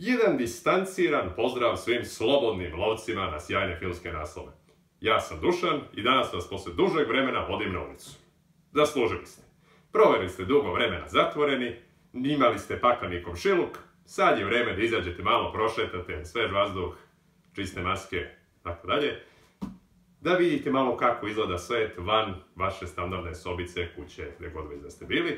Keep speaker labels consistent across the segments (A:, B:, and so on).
A: Jedan distanciran pozdrav svim slobodnim lovcima na sjajne filmske naslove. Ja sam Dušan i danas vas posle dužeg vremena vodim na ulicu. Zaslužili ste. Proveli ste dugo vremena zatvoreni, imali ste pakleni komšiluk, sad je vreme da izađete malo, prošetate, svež vazduh, čiste maske, tako dalje. Da vidite malo kako izgleda svet van vaše standardne sobice, kuće, gdje god već da ste bili.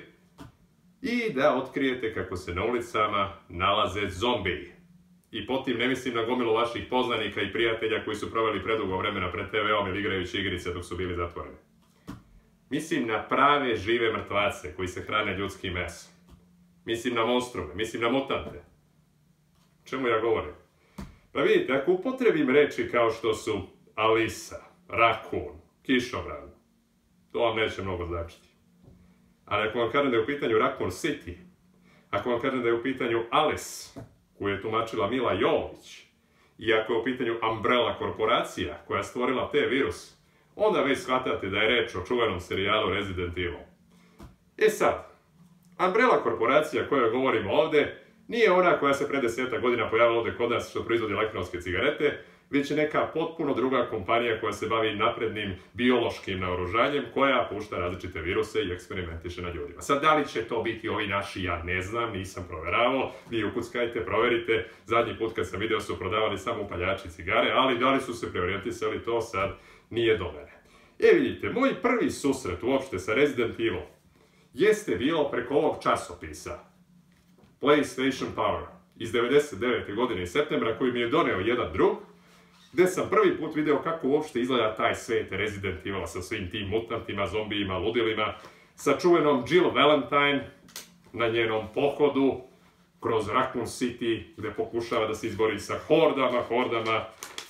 A: I da otkrijete kako se na ulicama nalaze zombiji. I potim ne mislim na gomilu vaših poznanika i prijatelja koji su proveli predugo vremena pred TV-om ili igrajući igrice dok su bili zatvoreni. Mislim na prave žive mrtvace koji se hrane ljudskim mesom. Mislim na monstrume, mislim na mutante. O čemu ja govorim? Pa vidite, ako upotrebim reči kao što su Alisa, rakun, kišobran, to vam neće mnogo značiti. Ali ako vam kažem da je u pitanju Raccoon City, ako vam kažem da je u pitanju Alice, koju je tumačila Mila Jovovich, i ako je u pitanju Umbrella korporacija koja je stvorila T-virus, onda već shvatate da je reč o čuvenom serijalu Resident Evil. E sad, Umbrella korporacija koju govorimo ovdje nije ona koja se pre 10 godina pojavila ovdje kod nas što proizvodi elektronske cigarete, već je neka potpuno druga kompanija koja se bavi naprednim biološkim naoružanjem, koja pušta različite viruse i eksperimentiše na ljudima. Sad, da li će to biti ovi naši, ja ne znam, nisam proveravao, vi ukuckajte, proverite. Zadnji put kad sam video su prodavali samo upaljači cigare, ali da li su se preorijentisali, to sad nije do mene. E vidite, moj prvi susret uopšte sa Resident Evil jeste bilo preko ovog časopisa, PlayStation Power, iz 99. godine iz septembra, koji mi je doneo jedan drug, gdje sam prvi put video kako uopšte izgleda taj svet Resident Evil sa svim tim mutantima, zombijima, ludilima, sa čuvenom Jill Valentine na njenom pohodu kroz Raccoon City, gdje pokušava da se izbori sa hordama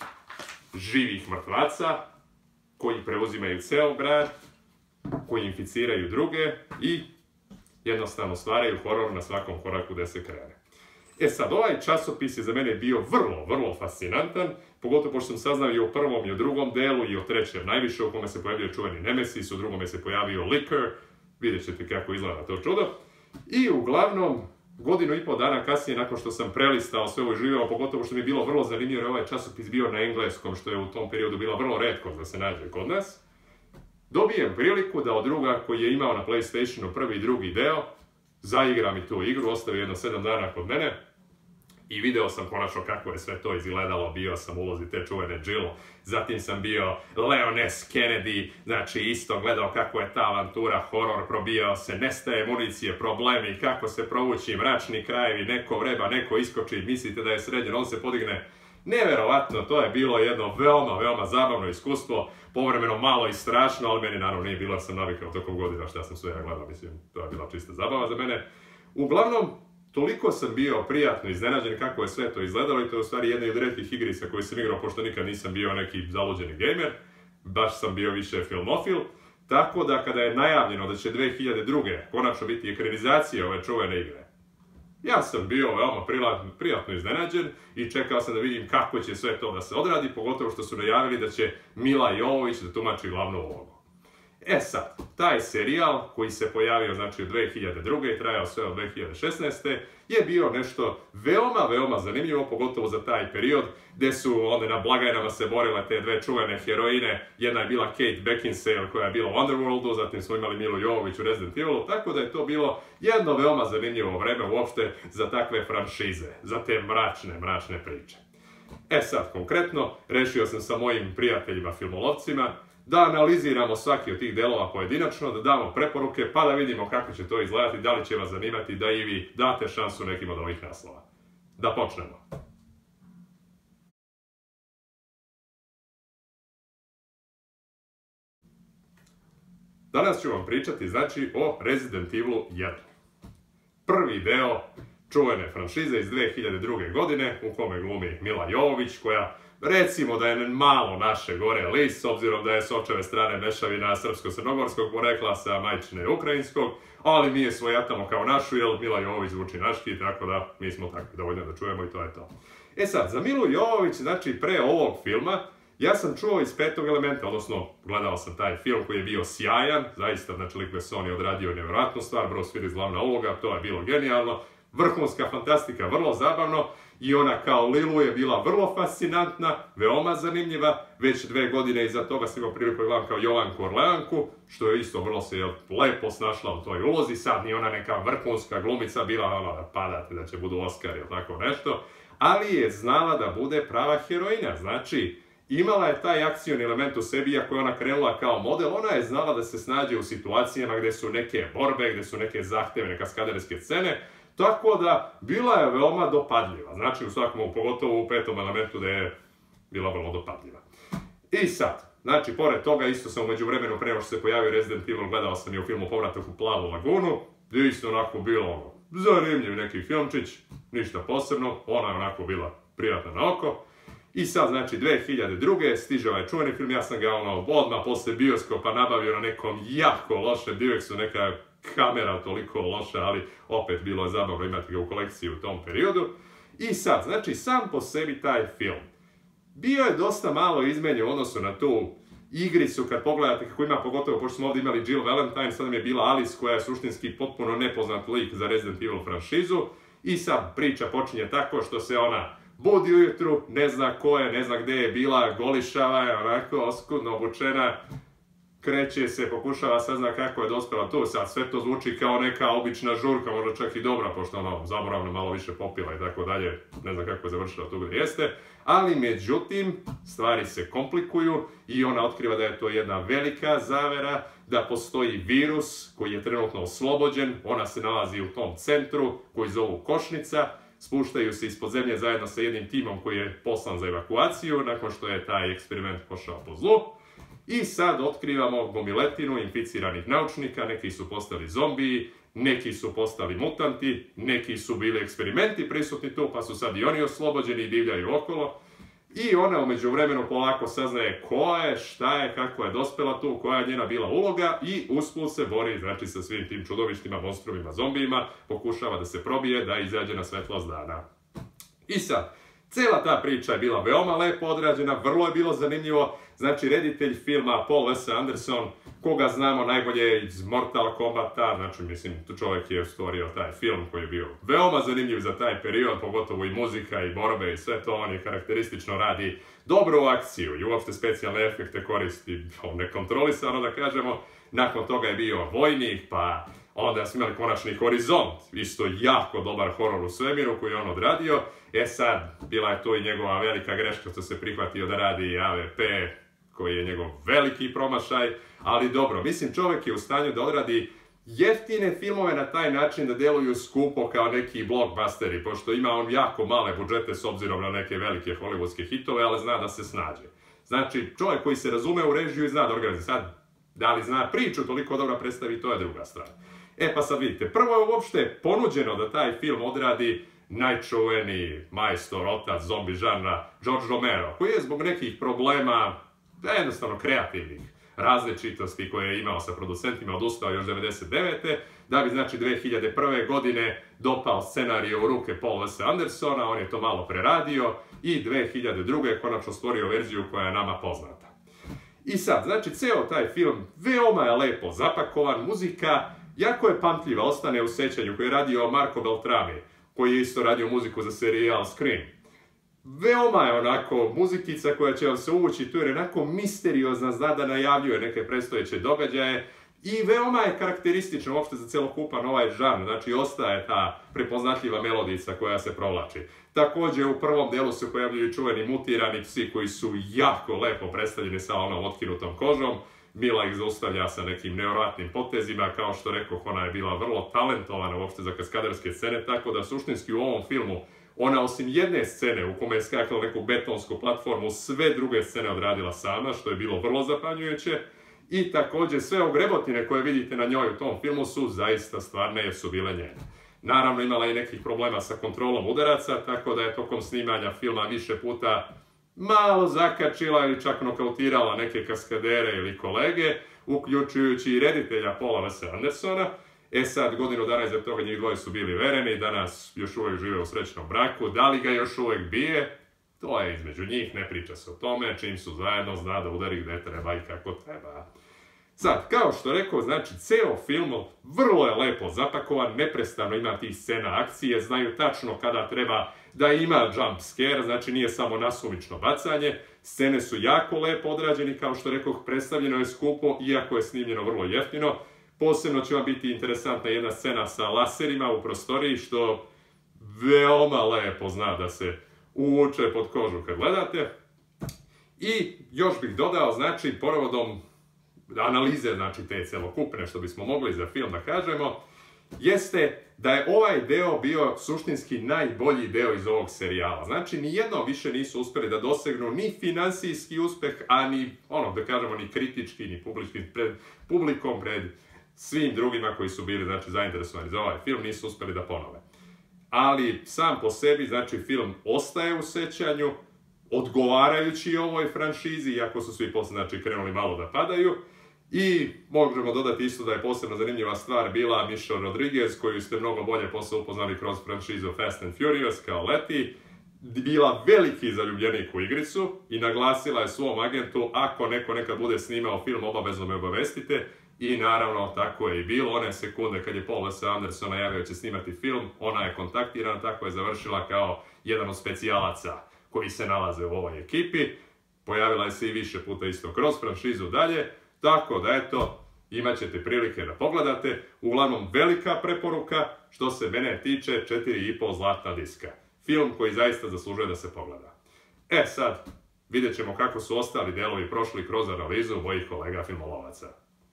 A: živih mrtvaca, koji preuzimaju ceo grad, koji inficiraju druge i jednostavno stvaraju horor na svakom koraku gdje se krene. E sad, ovaj časopis je za mene bio vrlo fascinantan, pogotovo pošto sam saznao i o prvom i o drugom delu i o trećem najviše, u kome se pojavio čuveni Nemesis, u drugome se pojavio Licker, vidjet ćete kako izgleda to čudo. I uglavnom, godinu i pol dana kasnije, nakon što sam prelistao sve ovo i živio, pogotovo što mi je bilo vrlo zanimljivo, jer ovaj časopis bio na engleskom, što je u tom periodu bila vrlo retko da se nađe kod nas, dobijem priliku da od druga koji je imao na PlayStationu prvi i drugi deo, zaigra mi tu igru, ostavio jedno 7 dana kod mene i video sam konačno kako je sve to izgledalo, bio sam u ulozi te čuvene Jill, zatim sam bio Leon S. Kennedy, znači isto gledao kako je ta avantura, horor, probijao se, nestaje municije, problemi, kako se provući, mračni krajevi, neko vreba, neko iskoči, mislite da je sređen, on se podigne. Neverovatno, to je bilo jedno veoma zabavno iskustvo, povremeno malo i strašno, ali meni naravno nije bilo, jer sam navikao tokom godina šta sam sve ja gledao, mislim, to je bila čista zabava za mene. Uglavnom, toliko sam bio prijatno iznenađen kako je sve to izgledalo i to je u stvari jedna od retkih igrica koju sam igrao, pošto nikad nisam bio neki zaluđeni gamer, baš sam bio više filmofil, tako da kada je najavljeno da će 2002. konačno biti ekranizacija ove čuvene igre, ja sam bio veoma prijatno iznenađen i čekao sam da vidim kako će sve to da se odradi, pogotovo što su najavili da će Mila Jovovich da tumači glavnu ulogu. E sad, taj serijal koji se pojavio znači od 2002. i trajao sve od 2016. je bio nešto veoma zanimljivo, pogotovo za taj period, gdje su onda na blagajnama se borile te dve čuvene heroine. Jedna je bila Kate Beckinsale koja je bila u Underworldu, zatim smo imali Milu Jovovich u Resident Evilu, tako da je to bilo jedno veoma zanimljivo vreme uopšte za takve franšize, za te mračne priče. E sad, konkretno, rešio sam sa mojim prijateljima filmolovcima da analiziramo svaki od tih delova pojedinačno, da damo preporuke, pa da vidimo kako će to izgledati, da li će vas zanimati da i vi date šansu nekim od ovih naslova. Da počnemo. Danas ću vam pričati, znači, o Resident Evilu 1. Prvi deo čuvene franšize iz 2002. godine, u kome glumi Mila Jovovich, koja recimo da je malo naše gore list, s obzirom da je s očeve strane mešavina srpsko-crnogorskog porekla sa majčine ukrajinskog, ali mi je svojatamo kao našu, jer Mila Jovovich zvuči naški, tako da mi smo takvi dovoljno da čujemo i to je to. E sad, za Milu Jovovich, znači pre ovog filma, ja sam čuo iz Petog elementa, odnosno gledao sam taj film koji je bio sjajan, zaista, znači Luc Besson je odradio nevjerojatnu stvar, Bruce Willis glavna uloga, to je bilo genijalno. vrhunska fantastika, vrlo zabavno, i ona kao Lilu je bila vrlo fascinantna, veoma zanimljiva. Već 2 godine iza toga sam imao priliku da gledam kao Jovanku Orleanku, što je isto vrlo se lepo snašla u toj ulozi. Sad ni ona neka vrhunska glumica bila, ono, da padate, da će budu Oscar ili tako nešto, ali je znala da bude prava heroina. Znači, imala je taj akcioni element u sebi, iako je ona krenula kao model, ona je znala da se snađe u situacijama gdje su neke borbe, gdje su neke zahtevne kaskaderske scene, tako da bila je veoma dopadljiva. Znači, u svakom, pogotovo u 5. elementu da je bila vrlo dopadljiva. I sad, znači, pored toga isto sam u međuvremenu, prema što se pojavio Resident Evil, gledao sam i u filmu Povratak u Plavu lagunu, gdje isto onako bilo zanimljiv neki filmčić, ništa posebno, ona je onako bila prijatna na oko. I sad, znači, 2002. stiže ovaj čuveni film, ja sam ga odmah posle bioskopa nabavio na nekom jako lošem DivX-u, neka kamera toliko loša, ali opet bilo je zabavno imati ga u kolekciji u tom periodu. I sad, znači, sam po sebi taj film bio je dosta malo izmenjen u odnosu na tu igricu, kad pogledate kako ima, pogotovo pošto smo ovdje imali Jill Valentine, sad nam je bila Alice koja je suštinski potpuno nepoznat lik za Resident Evil franšizu. I sad priča počinje tako što se ona budi ujutru, ne zna ko je, ne zna gdje je bila, golišava je, onako oskudno obučena, kreće se, pokušava sazna kako je dospjela tu, sad sve to zvuči kao neka obična žurka, možda čak i dobra, pošto ono zaboravno malo više popila i tako dalje, ne znam kako je završila tu gdje jeste, ali međutim, stvari se komplikuju i ona otkriva da je to jedna velika zavera, da postoji virus koji je trenutno oslobođen, ona se nalazi u tom centru koji zovu Košnica, spuštaju se ispod zemlje zajedno sa jednim timom koji je poslan za evakuaciju, nakon što je taj eksperiment pošao po zlu. I sad otkrivamo gomiletinu inficiranih naučnika, neki su postali zombiji, neki su postali mutanti, neki su bili eksperimenti prisutni tu, pa su sad i oni oslobođeni i divljaju okolo. I ona u međuvremenu polako saznaje ko je, šta je, kako je dospela tu, koja je njena bila uloga i usput se bori, znači, sa svim tim čudovištima, monstrumima, zombijima, pokušava da se probije, da izađe na svetlost dana. I sad, cijela ta priča je bila veoma lepo odrađena, vrlo je bilo zanimljivo. Znači, reditelj filma Paul W. Anderson, koga znamo najbolje iz Mortal Kombata, znači, mislim, čovjek je stvorio taj film koji je bio veoma zanimljiv za taj period, pogotovo i muzika i borbe i sve to, on je karakteristično radi dobru akciju i uopšte specijalne efekte koristi nekontrolisano, da kažemo. Nakon toga je bio Vojnik, pa onda smo imali konačni Horizont, isto jako dobar horor u svemiru koji je on odradio. Sad, bila je to i njegova velika greška što se prihvatio da radi AVP, koji je njegov veliki promašaj, ali dobro, mislim, čovjek je u stanju da odradi jeftine filmove na taj način da deluju skupo kao neki blockbusteri, pošto ima on jako male budžete s obzirom na neke velike hollywoodske hitove, ali zna da se snađe. Znači, čovjek koji se razume u režiju i zna da organizuje. Sad, da li zna priču toliko dobro predstavi, to je druga stvar. Pa sad vidite, prvo je uopšte ponuđeno da taj film odradi najčuveniji majstor, otac zombi žanra George Romero, koji je zbog nekih problema, jednostavno kreativnih različitosti koje je imao sa producentima, odustao još 1999. Da bi, znači, 2001. godine dopao scenariju u ruke Paul W. Andersona, on je to malo preradio i 2002. konačno stvorio verziju koja je nama poznata. I sad, znači, ceo taj film veoma je lepo zapakovan, muzika jako je pamtljiva, ostane u sećanju, koji je radio Marco Beltrami, koji je isto radio muziku za serijal Scream. Veoma je onako muzikica koja će vam se uvući tu jer je onako misteriozna, zna da najavljuje neke predstojeće događaje i veoma je karakteristično uopšte za celokupan ovaj žanr, znači ostaje ta prepoznatljiva melodica koja se provlači. Također u prvom delu se pojavljuju čuveni mutirani psi koji su jako lepo predstavljeni sa onom otkinutom kožom. Mila ih zaustavlja sa nekim nevjerojatnim potezima, kao što rekoh, ona je bila vrlo talentovana uopšte za kaskaderske scene, tako da suštinski u ovom filmu ona osim jedne scene u kome je skakala neku betonsku platformu, sve druge scene odradila sama, što je bilo vrlo zapanjujuće. I također sve ogrebotine koje vidite na njoj u tom filmu su zaista stvarne jer su bile njene. Naravno, imala je nekih problema sa kontrolom udaraca, tako da je tokom snimanja filma više puta malo zakačila ili čak nokautirala neke kaskadere ili kolege, uključujući i reditelja Paula W. Andersona. Sad, godinu dana iza toga njih dvoje su bili vereni, danas još uvijek žive u srećnom braku. Da li ga još uvijek bije? To je između njih, ne priča se o tome, čim su zajedno zna da udari gde treba i kako treba. Sad, kao što rekao, znači, ceo film vrlo je lepo zapakovan, neprestano ima tih scena akcije, znaju tačno kada treba da ima jump scare, znači nije samo nasumično bacanje, scene su jako lepo odrađeni, kao što rekao, predstavljeno je skupo, iako je snimljeno vrlo jeftino. Posebno će vam biti interesantna jedna scena sa laserima u prostoriji, što veoma lepo zna da se uvuče pod kožu kad gledate. I još bih dodao, znači, povodom analize, znači, te celokupne, što bismo mogli za film da kažemo, jeste da je ovaj deo bio suštinski najbolji deo iz ovog serijala. Znači, nijedno više nisu uspeli da dosegnu ni finansijski uspeh, a ni, da kažemo, ni kritički, ni pred publikom, pred svim drugima koji su bili, znači, zainteresovani za ovaj film, nisu uspeli da ponove. Ali, sam po sebi, znači, film ostaje u sećanju, odgovarajući ovoj franšizi, iako su svi posle, znači, krenuli malo da padaju. I možemo dodati isto da je posebno zanimljiva stvar bila Michelle Rodriguez, koju ste mnogo bolje posle upoznali kroz franšizu Fast and Furious kao Letty, bila veliki zaljubljenik u igricu i naglasila je svom agentu, ako neko nekad bude snimao film, obavezno me obavestite. I naravno, tako je i bilo. One sekunde kad je Paul W. Anderson najavio da će snimati film, ona je kontaktirana, tako je završila kao jedan od specijalaca koji se nalaze u ovoj ekipi. Pojavila je se i više puta isto kroz franšizu dalje. Tako da, eto, imat ćete prilike da pogledate. Uglavnom, velika preporuka, što se mene tiče, 4,5 zlatna diska. Film koji zaista zaslužuje da se pogleda. Sad, vidjet ćemo kako su ostali delovi prošli kroz analizu mojih kolega filmolovaca.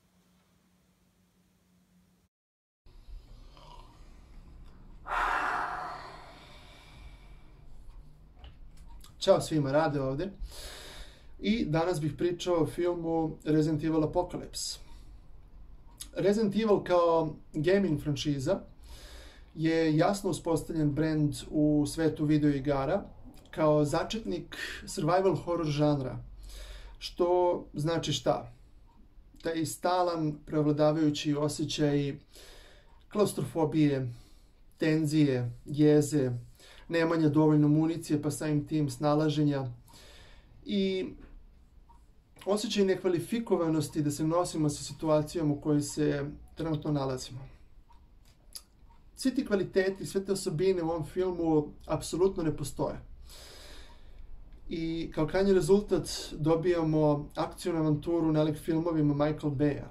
B: Ćao svima, Rade ovde. I danas bih pričao o filmu Resident Evil Apocalypse. Resident Evil kao gaming franšiza je jasno uspostavljen brend u svetu videoigara kao začetnik survival horror žanra. Što znači šta? Taj stalan preovladavajući osjećaj klaustrofobije, tenzije, jeze, nemanja dovoljno municije pa samim tim snalaženja i osjećaj nekvalifikovanosti da se nosimo sa situacijom u kojoj se trenutno nalazimo. Svi ti kvaliteti, sve te osobine u ovom filmu apsolutno ne postoje. I kao krajnji rezultat dobijamo akcijnu avanturu nalik filmovima Michael Baya.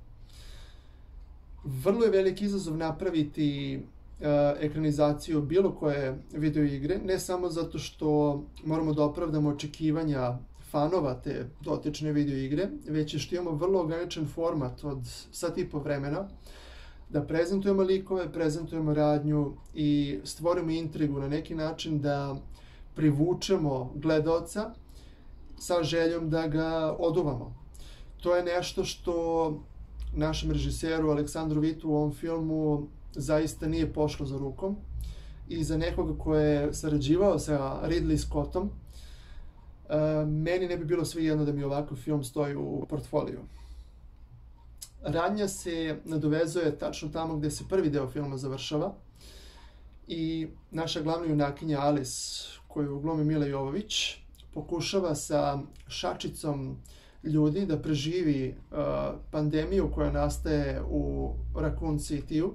B: Vrlo je velik izazov napraviti ekranizaciju bilo koje videoigre, ne samo zato što moramo da opravdamo očekivanja fanova te dotične videoigre, već i što imamo vrlo ograničen format od sat i po vremena, da prezentujemo likove, prezentujemo radnju i stvorimo intrigu na neki način da privučemo gledaoca sa željom da ga oduvamo. To je nešto što našem režiseru Aleksandru Vitu u ovom filmu zaista nije pošlo za rukom i za nekoga ko je sarađivao sa Ridley Scottom, meni ne bi bilo svejedno da mi ovakav film stoji u portfoliju. Radnja se nadovezuje tačno tamo gde se prvi deo filma završava i naša glavna junakinja Alice, koju glumi Mila Jovović, pokušava sa šačicom ljudi da preživi pandemiju koja nastaje u Raccoon City-u.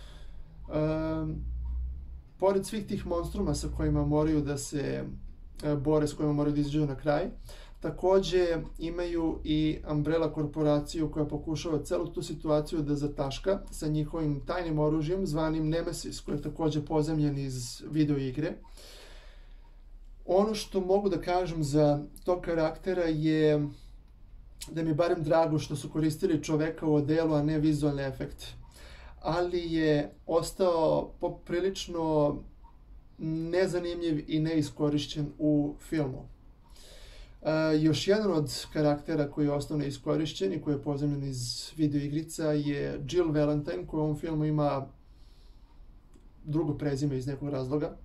B: Pored svih tih monstruma sa kojima moraju da se bore, s kojima moraju da izađu na kraj, takođe imaju i Umbrella korporaciju koja pokušava celu tu situaciju da zataška sa njihovim tajnim oružjem zvanim Nemesis, koji je takođe pozemljen iz videoigre. Ono što mogu da kažem za tog karaktera je da mi je barem drago što su koristili čoveka u odelu, a ne vizualne efekte. Ali je ostao poprilično nezanimljiv i neiskorišćen u filmu. Još jedan od karaktera koji je ostao neiskorišćen i koji je pozemljen iz videoigrica je Jill Valentine, koja u ovom filmu ima drugo prezime iz nekog razloga,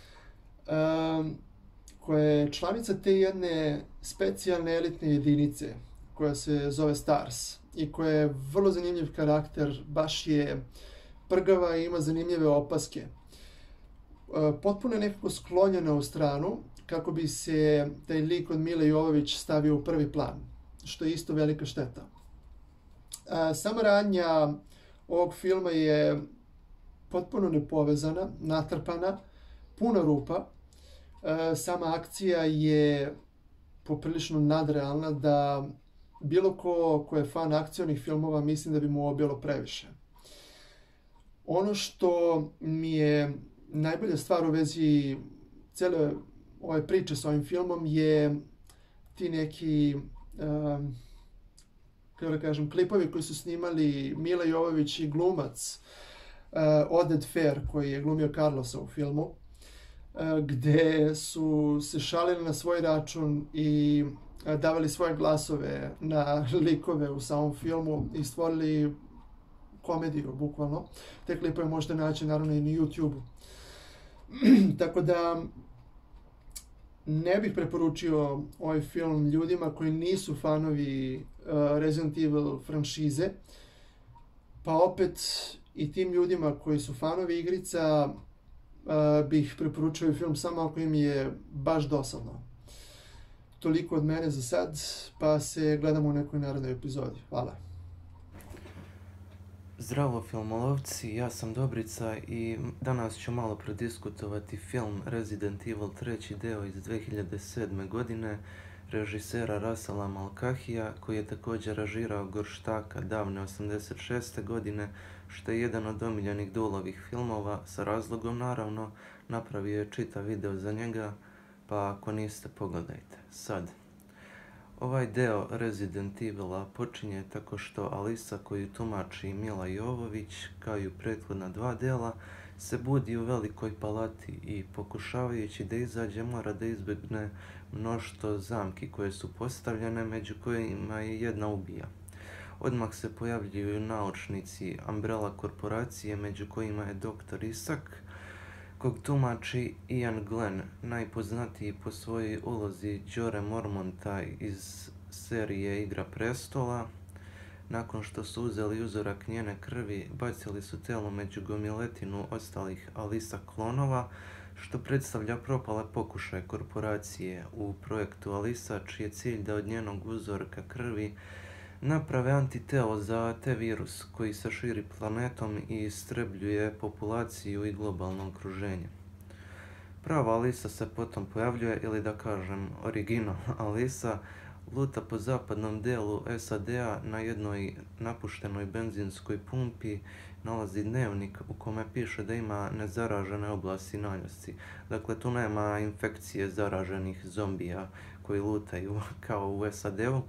B: koja je članica te jedne specijalne elitne jedinice koja se zove Stars i koja je vrlo zanimljiv karakter, baš je prgava i ima zanimljive opaske. Potpuno je nekako sklonjena u stranu kako bi se taj lik od Mile Jovović stavio u prvi plan, što je isto velika šteta. Sama radnja ovog filma je potpuno nepovezana, natrpana, puno rupa. Sama akcija je poprilično nadrealna da bilo ko je fan akcionih filmova mislim da bi mu ovo bilo previše. Ono što mi je najbolja stvar u vezi cele ove priče s ovim filmom je ti neki kako da kažem, klipovi koji su snimali Mila Jovović i glumac Oded Fair koji je glumio Carlosa u filmu, gde su se šalili na svoj račun i davali svoje glasove na likove u samom filmu i stvorili komediju, bukvalno. Te klipove možete naći naravno i na YouTube-u. Tako da ne bih preporučio ovaj film ljudima koji nisu fanovi Resident Evil franšize, pa opet i tim ljudima koji su fanovi igrica bih preporučio film samo ako im je baš dosadno. Toliko od mene za sad, pa se gledamo u nekoj narednoj epizodi. Hvala.
C: Zdravo filmolovci, ja sam Dobrica i danas ću malo prodiskutovati film Resident Evil 3. deo iz 2007. godine režisera Russella Mulcahija, koji je također režirao Gorštaka davne 86. godine, što je jedan od omiljenih Dulovih filmova, sa razlogom naravno, napravio je čitav video za njega, pa ako niste, pogledajte. Sad, ovaj deo Resident Evila počinje tako što Alisa, koju tumači Mila Jovović, kao i u prethodna dva dela, se budi u velikoj palati i pokušavajući da izađe mora da izbjegne mnoštvo zamki koje su postavljene, među kojima je jedna ubija. Odmah se pojavljuju naučnici Umbrella korporacije, među kojima je Dr. Isak, kog tumači Ian Glenn, najpoznatiji po svojoj ulozi Jorah Mormonta iz serije Igra prestola. Nakon što su uzeli uzorak njene krvi, bacili su telo među gomiletinu ostalih Alisa klonova, što predstavlja propale pokušaje korporacije u projektu Alisa, čiji je cilj da od njenog uzorka krvi naprave antitelo za T-virus koji se širi planetom i istrebljuje populaciju i globalno okruženje. Prava Alisa se potom pojavljuje, ili da kažem original Alisa, luta po zapadnom delu SAD-a na jednoj napuštenoj benzinskoj pumpi, nalazi dnevnik u kome piše da ima nezaražene oblasti naljasci. Dakle, tu nema infekcije zaraženih zombija koji lutaju kao u SAD-u.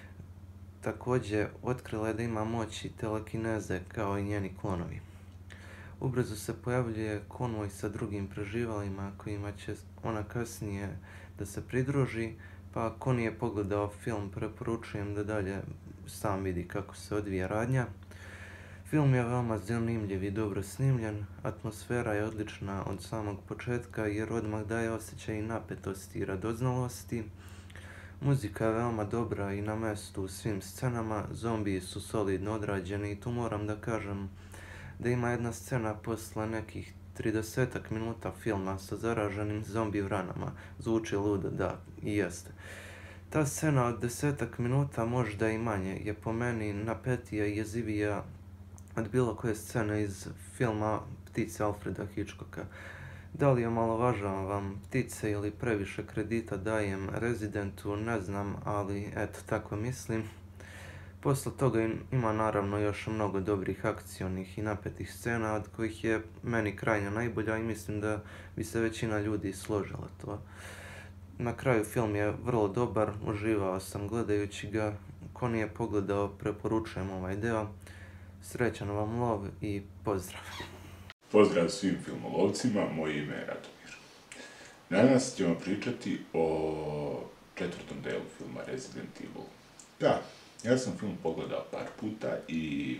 C: Također, otkrila je da ima moći telekineze kao i njeni klonovi. Ubrzo se pojavljuje konvoj sa drugim preživalima kojima će ona kasnije da se pridruži, pa ako nije pogledao film, preporučujem da dalje sam vidi kako se odvija radnja. Film je veoma zanimljiv i dobro snimljen, atmosfera je odlična od samog početka jer odmah daje osjećaj napetosti i radoznalosti. Muzika je veoma dobra i na mestu u svim scenama, zombiji su solidno odrađeni i tu moram da kažem da ima jedna scena posle nekih 30 minuta filma sa zaraženim zombi vranama. Zvuči ludo, da, i jeste. Ta scena od 10 minuta, možda i manje, je po meni napetija i jezivija od bilo koje scene iz filma Ptice Alfreda Hitchcocka. Da li omalovažavam Ptice ili previše kredita dajem Residentu, ne znam, ali eto, tako mislim. Posle toga ima naravno još mnogo dobrih akcionih i napetih scena, od kojih je meni krajnja najbolja i mislim da bi se većina ljudi složila to. Na kraju film je vrlo dobar, uživao sam gledajući ga. Ko nije pogledao, preporučujem ovaj deo. Srećan vam lov i pozdrav!
D: Pozdrav svim filmolovcima, moje ime je Radomir. Danas ćemo pričati o četvrtom delu filma Resident Evil. Da, ja sam film pogledao par puta i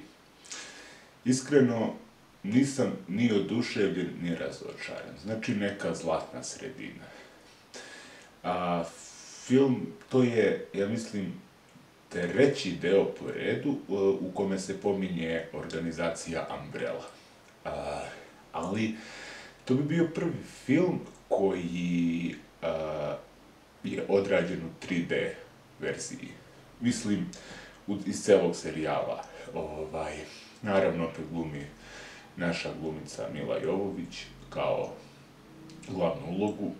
D: iskreno nisam ni oduševljen ni razočaran. Znači neka zlatna sredina. Film, to je, ja mislim, treći deo po redu u kome se pominje organizacija Umbrella. Ali to bi bio prvi film koji je odrađen u 3D verziji. Mislim, iz celog serijala. Naravno, opet glumi naša glumica Mila Jovović kao glavnu ulogu,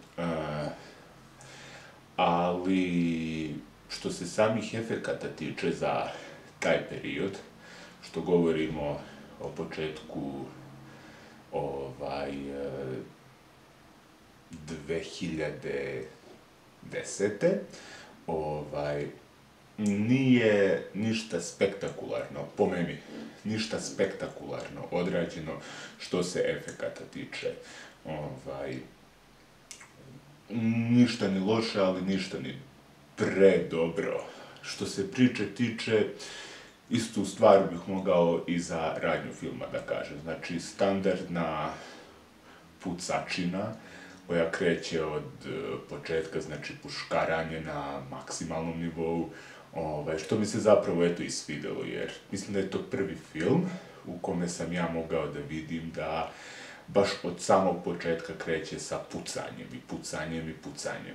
D: ali što se samih efekata tiče za taj period, što govorimo o početku 2010. Nije ništa spektakularno, po meni, ništa spektakularno odrađeno što se efekata tiče. Ništa ni loše, ali ništa ni predobro. Što se priče tiče, istu stvar bih mogao i za radnju filma da kažem. Znači, standardna pucačina koja kreće od početka, znači puškaranje na maksimalnom nivou, što mi se zapravo eto i svidelo, jer mislim da je to prvi film u kome sam ja mogao da vidim da baš od samog početka kreće sa pucanjem i pucanjem i pucanjem.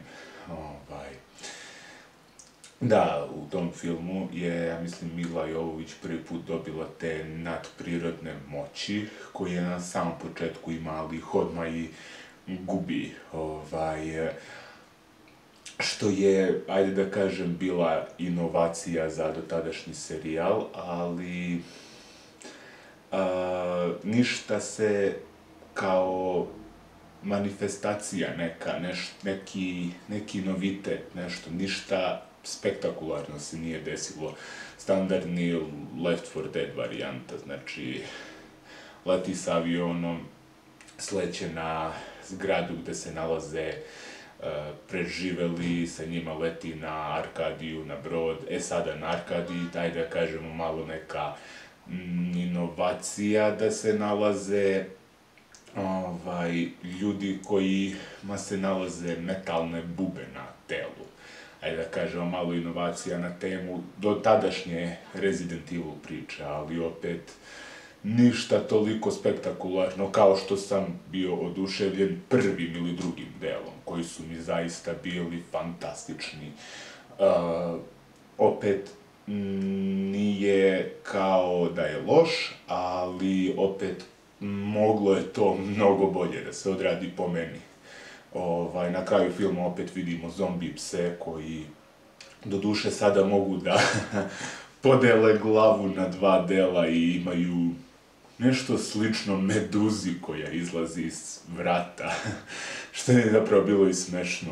D: Da, u tom filmu je, ja mislim, Mila Jovović prvi put dobila te nadprirodne moći, koje je na samom početku ima, ali ih odmah i gubi. Što je, ajde da kažem, bila inovacija za dotadašnji serijal, ali ništa se kao manifestacija neka, neki novitet, nešto, ništa spektakularno se nije desilo. Standardni Left 4 Dead varijanta, znači leti sa avionom, sleće na zgradu gde se nalaze preživeli, sa njima leti na Arkadiju, na brod. Sada na Arkadiji, daj da kažemo malo neka inovacija da se nalaze ljudi kojima se nalaze metalne bube na telu. Ajde da kažemo malo inovacija na temu do tadašnje Resident Evil priče, ali opet ništa toliko spektakularno kao što sam bio oduševljen prvim ili drugim delom, koji su mi zaista bili fantastični. Opet, nije kao da je loš, ali opet moglo je to mnogo bolje da se odradi po meni. Na kraju filma opet vidimo zombi pse koji doduše sada mogu da podele glavu na dva dela i imaju nešto slično meduzi koja izlazi iz vrata, što je zapravo bilo i smešno.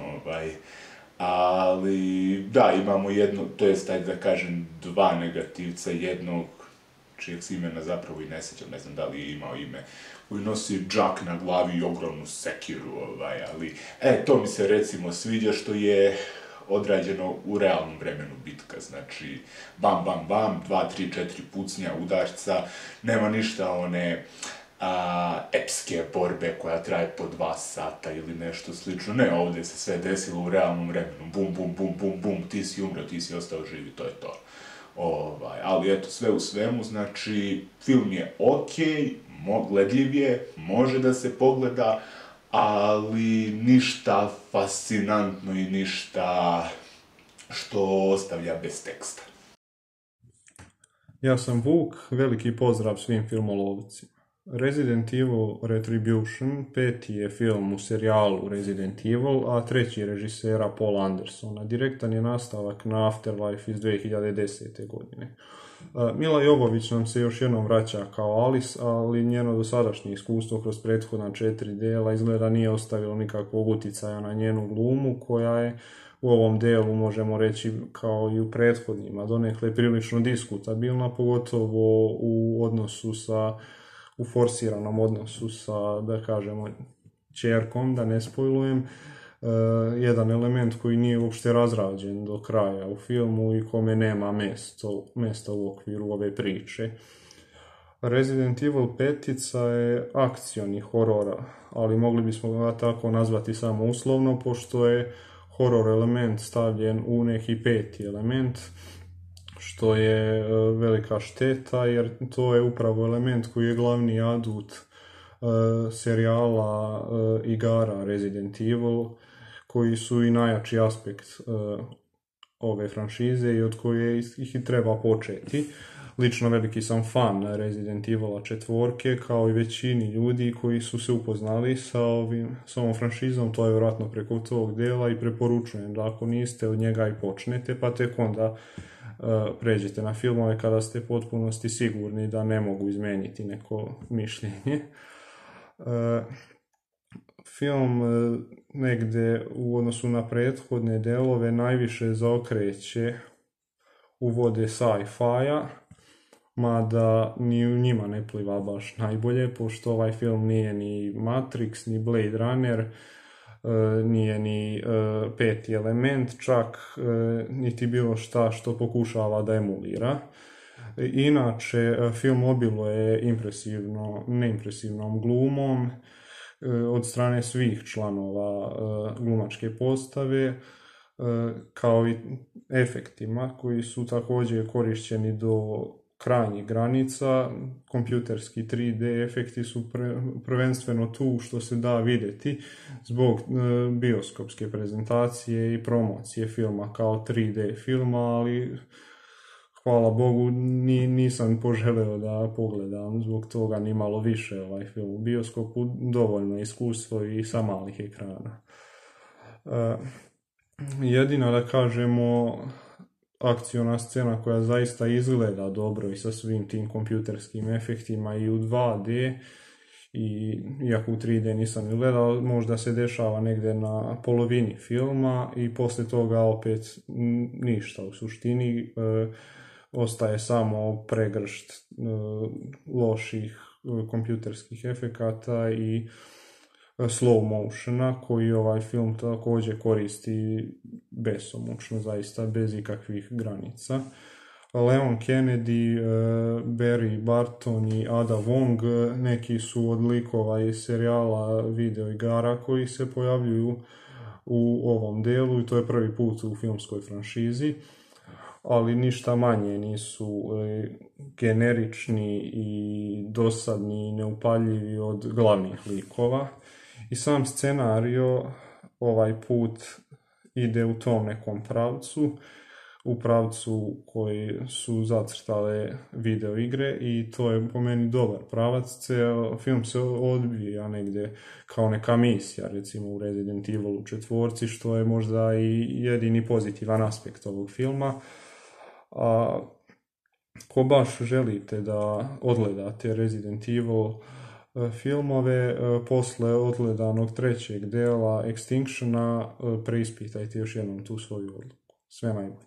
D: Ali, da, imamo jedno, to jest, ajde da kažem, dva negativca, jednog čijeg se imena zapravo i ne sećam, ne znam da li je imao ime, koji nosi džak na glavi i ogromnu sekiru, ali, to mi se recimo sviđa što je odrađeno u realnom vremenu bitka, znači, bam, bam, bam, 2, 3, 4 pucnja, udarca, nema ništa one epske borbe koja traje po 2 sata ili nešto slično, ne, ovde se sve desilo u realnom vremenu, bum, bum, bum, bum, bum, ti si umro, ti si ostao živi, to je to. Ali eto, sve u svemu, znači, film je okej, gledljiv je, može da se pogleda, ali ništa fascinantno i ništa što ostavlja bez teksta.
E: Ja sam Vuk, veliki pozdrav svim filmolovcima. Resident Evil Retribution 5. je film u serijalu Resident Evil, a 3. režisera Paul Andersona. Direktan je nastavak na Afterlife iz 2010. godine. Mila Jovović nam se još jednom vraća kao Alice, ali njeno dosadašnje iskustvo kroz prethodna 4 dela izgleda nije ostavilo nikakvog uticaja na njenu glumu, koja je u ovom delu, možemo reći, kao i u prethodnjima, donekle prilično diskutabilna, pogotovo u forsiranom odnosu sa, da kažemo, ćerkom, da ne spojlujem, jedan element koji nije uopšte razrađen do kraja u filmu i kome nema mesta u okviru ove priče. Resident Evil 5 je akcioni horor, ali mogli bismo ga tako nazvati samo uslovno, pošto je horor element stavljen u neki 5. element, što je velika šteta, jer to je upravo element koji je glavni adut serijala igara Resident Evil, koji su i najjači aspekt ove franšize i od koje ih i treba početi. Lično veliki sam fan Resident Evila 4, kao i većini ljudi koji su se upoznali sa ovom franšizom, to je vjerojatno preko tog dela i preporučujem da ako niste od njega i počnete, pa tek onda pređete na filmove kada ste potpunosti sigurni da ne mogu izmeniti neko mišljenje. Film negde u odnosu na prethodne delove najviše zaokreće u vode sci-fi-a, mada ni u njima ne pliva baš najbolje, pošto ovaj film nije ni Matrix, ni Blade Runner, nije ni Peti element, čak niti bilo šta što pokušava da emulira. Inače, film obiluje neimpresivnom glumom od strane svih članova glumačke postave, kao i efektima koji su također korišćeni do krajnjih granica. Kompjuterski 3D efekti su prvenstveno tu što se da vidjeti zbog bioskopske prezentacije i promocije filma kao 3D filma, ali hvala Bogu nisam poželeo da pogledam zbog toga ni malo više ovaj film u bioskopu, dovoljno iskustvo i sa malih ekrana. Jedina, da kažemo, akciona scena koja zaista izgleda dobro i sa svim tim kompjuterskim efektima i u 2D, iako u 3D nisam gledao, možda se dešava negdje na polovini filma i poslije toga opet ništa u suštini. Ostaje samo pregršt loših kompjuterskih efekata i slow motiona koji ovaj film također koristi besomučno, zaista bez ikakvih granica. Leon Kennedy, Barry Barton i Ada Wong neki su od likova iz serijala videoigara koji se pojavljuju u ovom delu i to je prvi put u filmskoj franšizi, ali ništa manje nisu generični i dosadni i neupaljivi od glavnih likova. I sam scenario ovaj put ide u tom nekom pravcu, u pravcu koji su zacrtale videoigre i to je po meni dobar pravac. Film se odvija negdje kao neka misija, recimo u Resident Evilu 4, što je možda i jedini pozitivan aspekt ovog filma. A ko baš želite da odgledate Resident Evil filmove, posle odgledanog trećeg dela Extinctiona, preispitajte još jednom tu svoju odluku. Sve najbolje.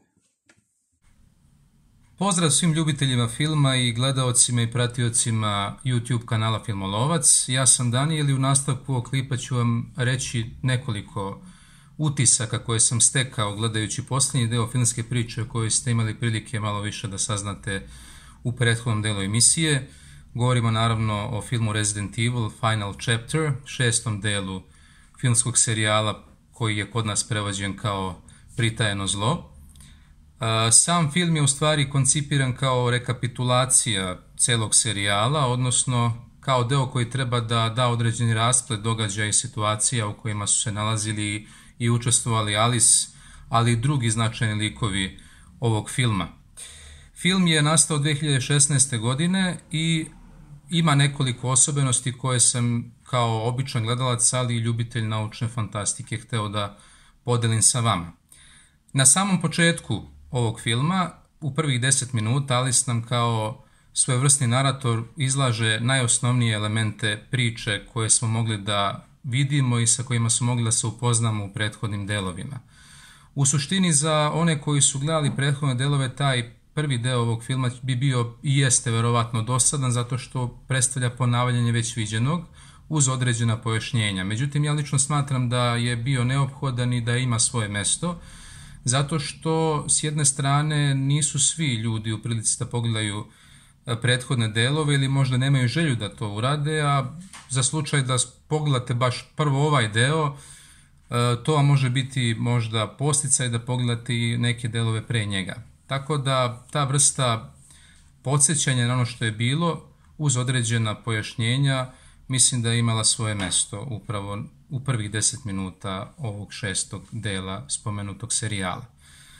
F: Pozdrav svim ljubiteljima filma i gledaocima i pratiocima YouTube kanala Filmolovac. Ja sam Daniel i u nastavku ovog klipa ću vam reći nekoliko utisaka koje sam stekao gledajući posljednji deo filmske priče o kojoj ste imali prilike malo više da saznate u prethodnom delu emisije. Govorimo naravno o filmu Resident Evil Final Chapter, 6. delu filmskog serijala koji je kod nas prevođen kao Pritajeno zlo. Sam film je u stvari koncipiran kao rekapitulacija celog serijala, odnosno kao deo koji treba da da određeni rasplet događaja i situacija u kojima su se nalazili i učestvovali Alice, ali i drugi značajni likovi ovog filma. Film je nastao 2016. godine i ima nekoliko osobenosti koje sam kao običan gledalac, ali i ljubitelj naučne fantastike hteo da podelim sa vama. Na samom početku ovog filma, u prvih 10 minuta, Alice nam kao svojevrsni narator izlaže najosnovnije elemente priče koje smo mogli da vidimo i sa kojima smo mogli da se upoznamo u prethodnim delovima. U suštini, za one koji su gledali prethodne delove, taj prvi deo ovog filma bi bio i jeste verovatno dosadan zato što predstavlja ponavljanje već viđenog uz određena pojašnjenja. Međutim, ja lično smatram da je bio neophodan i da ima svoje mesto, zato što s jedne strane nisu svi ljudi u prilici da pogledaju prethodne delove ili možda nemaju želju da to urade, a za slučaj da pogledate baš prvo ovaj deo, to vam može biti možda podsticaj da pogledate i neke delove pre njega. Tako da ta vrsta podsjećanja na ono što je bilo uz određena pojašnjenja mislim da je imala svoje mesto upravo u prvih 10 minuta ovog 6. dela spomenutog serijala.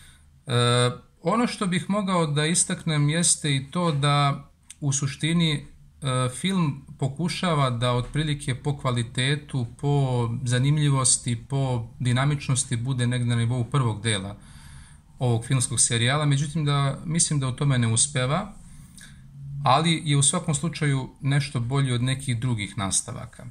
F: Ono što bih mogao da istaknem jeste i to da u suštini film pokušava da otprilike po kvalitetu, po zanimljivosti, po dinamičnosti bude negdje na nivou prvog dela ovog filmskog serijala, međutim mislim da u tome ne uspeva, ali je u svakom slučaju nešto bolji od nekih drugih nastavaka.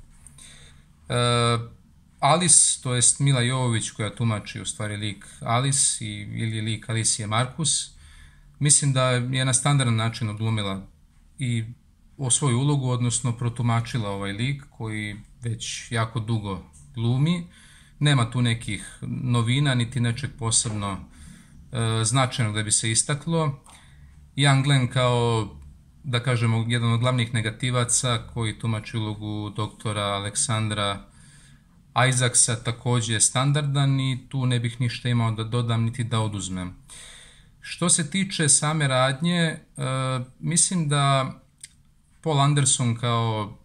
F: Alice, to jest Mila Jovović koja tumači u stvari lik Alice ili lik Alicije Markus, mislim da je na standardan način odglumila i o svoju ulogu, odnosno protumačila ovaj lik koji već jako dugo glumi. Nema tu nekih novina, niti nečeg posebno značajnog da bi se istaklo. Ian Glen kao, da kažemo, jedan od glavnih negativaca koji tumači ulogu doktora Aleksandra Isaacsa također je standardan i tu ne bih ništa imao da dodam niti da oduzmem. Što se tiče same radnje, mislim da Paul Anderson kao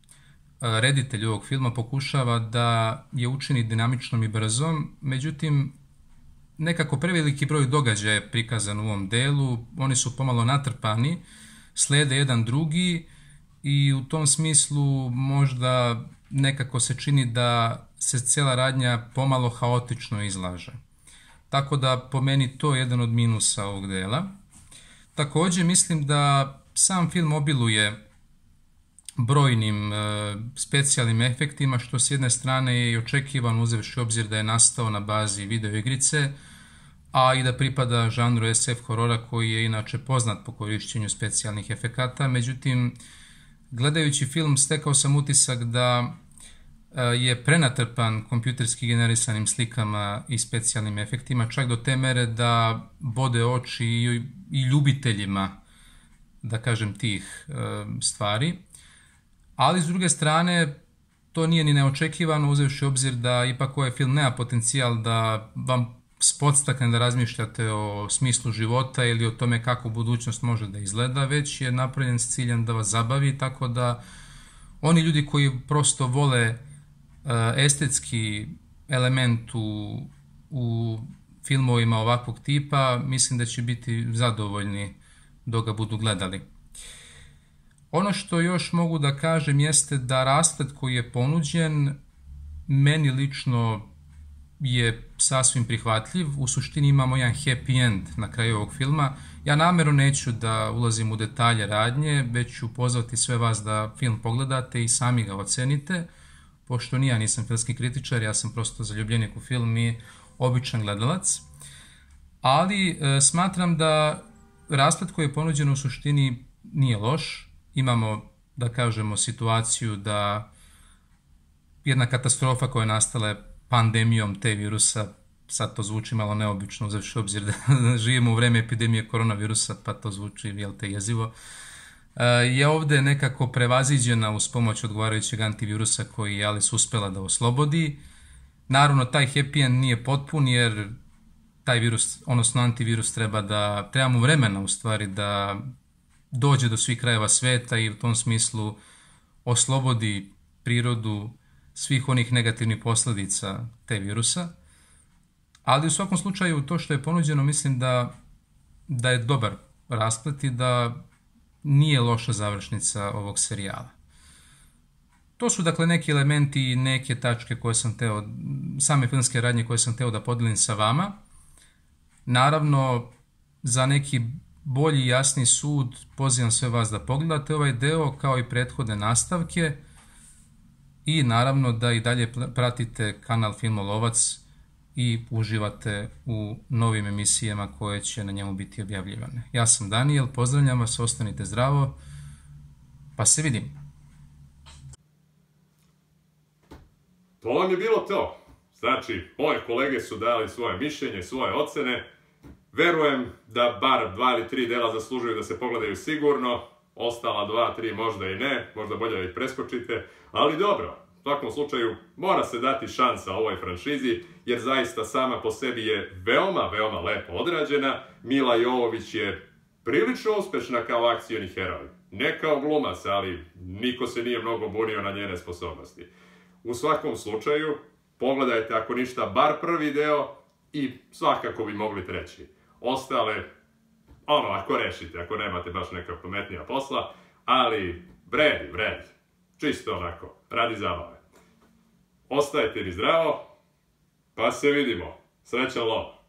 F: reditelj ovog filma pokušava da je učini dinamičnom i brzom, međutim nekako preveliki broj događaja je prikazan u ovom delu, oni su pomalo natrpani, slede jedan drugi i u tom smislu možda nekako se čini da se cijela radnja pomalo haotično izlaže. Tako da po meni to je jedan od minusa ovog dela. Također mislim da sam film obiluje brojnim specijalnim efektima, što s jedne strane je i očekivano uzevši obzir da je nastao na bazi videoigrice, a i da pripada žanru SF horora koji je inače poznat po korišćenju specijalnih efekata. Međutim, gledajući film stekao sam utisak da je prenatrpan kompjuterski generisanim slikama i specijalnim efektima, čak do te mere da bode oči i ljubiteljima, da kažem, tih stvari. Ali s druge strane, to nije ni neočekivano uzevši obzir da ipak ovaj film nema potencijal da vam podstakne da razmišljate o smislu života ili o tome kako budućnost može da izgleda, već je napravljen s ciljem da vas zabavi, tako da oni ljudi koji prosto vole estetski element u filmovima ovakvog tipa, mislim da će biti zadovoljni dok ga budu gledali. Ono što još mogu da kažem jeste da rasplet koji je ponuđen meni lično je sasvim prihvatljiv. U suštini imamo jedan happy end na kraju ovog filma. Ja namjerno neću da ulazim u detalje radnje, već ću pozvati sve vas da film pogledate i sami ga ocenite, pošto ni ja nisam filmski kritičar, ja sam prosto zaljubljenik u film i običan gledalac. Ali smatram da rasplet koji je ponuđen u suštini nije loš. Imamo, da kažemo, situaciju da jedna katastrofa koja je nastala pandemijom te virusa, sad to zvuči malo neobično, uzevši obzir da živimo u vreme epidemije koronavirusa, pa to zvuči, jel te, jezivo, je ovdje nekako prevaziđena uz pomoć odgovarajućeg antivirusa koji je Alice uspela da oslobodi. Naravno, taj happy end nije potpun jer taj virus, odnosno antivirus, treba mu vremena u stvari da dođe do svih krajeva sveta i u tom smislu oslobodi prirodu svih onih negativnih posljedica te virusa. Ali u svakom slučaju to što je ponuđeno mislim da je dobar rasplet i da nije loša završnica ovog serijala. To su dakle neki elementi i neke tačke koje sam teo, same filmske radnje koje sam teo da podijelim sa vama. Naravno, za neki bolji i jasni sud pozivam sve vas da pogledate ovaj deo kao i prethodne nastavke i naravno da i dalje pratite kanal Filmolovac i uživate u novim emisijama koje će na njemu biti objavljivane. Ja sam Daniel, pozdravljam vas, ostanite zdravo, pa se vidim.
A: To vam je bilo to. Znači, moje kolege su dali svoje mišljenje, svoje ocene. Verujem da bar 2 ili 3 dela zaslužuju da se pogledaju sigurno. Ostala 2, 3 možda i ne, možda bolje da ih preskočite. Ali dobro, u svakom slučaju mora se dati šansa ovoj franšizi, jer zaista sama po sebi je veoma, veoma lepo odrađena. Mila Jovović je prilično uspešna kao akcioni heroj. Ne kao glumac, ali niko se nije mnogo bunio na njene sposobnosti. U svakom slučaju, pogledajte ako ništa bar prvi deo i svakako bi mogli treći. ostale, ako rešite, ako nemate baš neka pametnija posla, ali vredi. Čisto onako, radi zabave. Ostajte mi zdravo, pa se vidimo. Srećan lov!